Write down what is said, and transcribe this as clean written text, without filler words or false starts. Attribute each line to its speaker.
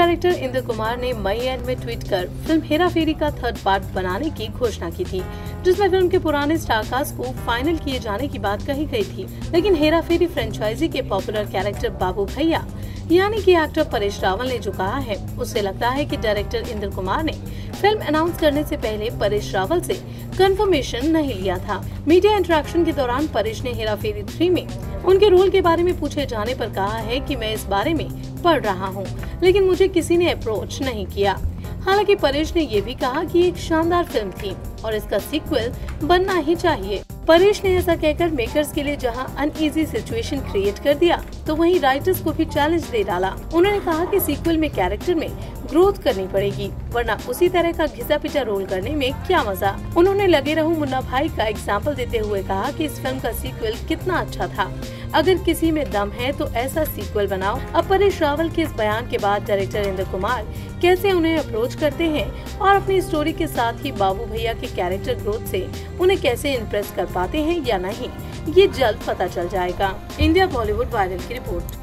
Speaker 1: Director Indra Kumar ने मई end में ट्वीट कर फिल्म हेरा फेरी का थर्ड पार्ट बनाने की घोषणा की थी, जिसमें फिल्म के पुराने स्टारकास्ट को फाइनल किए जाने की बात कही गई थी। लेकिन हेरा फेरी फ्रेंचाइजी के पॉपुलर कैरेक्टर बाबू भैया यानी कि एक्टर परेश रावल ने जो कहा है, उससे लगता है कि डायरेक्टर इंद्र कुमार ने फिल्म अनाउंस करने से पहले परेश रावल से कंफर्मेशन नहीं लिया था। मीडिया इंटरेक्शन के दौरान परेश ने हेरा फेरी 3 में उनके रोल के बारे में पूछे जाने पर कहा है कि मैं इस बारे में पढ़ रहा हूं, लेकिन मुझे किसी ने अप्रोच नहीं किया। हालांकि परेश ने ये भी कहा कि एक शानदार फिल्म थी और इसका सीक्वल बनना ही चाहिए। परेश ने ऐसा कहकर मेकर्स के लिए जहां अनईजी सिचुएशन क्रिएट कर दिया, तो वहीं राइटर्स को भी चैलेंज दे डाला। उन्होंने कहा कि सीक्वल में कैरेक्टर में ग्रोथ करनी पड़ेगी, वरना उसी तरह का घिसा पिटा रोल करने में क्या मजा। उन्होंने लगे रहूं मुन्ना भाई का एग्जाम्पल देते हुए कहा कि इस फिल्म का सीक्वल कितना अच्छा था, अगर किसी में दम है तो ऐसा सीक्वल बनाओ। अब परेश रावल के इस बयान के बाद डायरेक्टर इंद्र कुमार कैसे उन्हें अप्रोच करते हैं और अपनी स्टोरी के साथ ही बाबू भैया के कैरेक्टर ग्रोथ से उन्हें कैसे इम्प्रेस कर पाते हैं या नहीं, ये जल्द पता चल जाएगा। इंडिया बॉलीवुड वायरल की रिपोर्ट।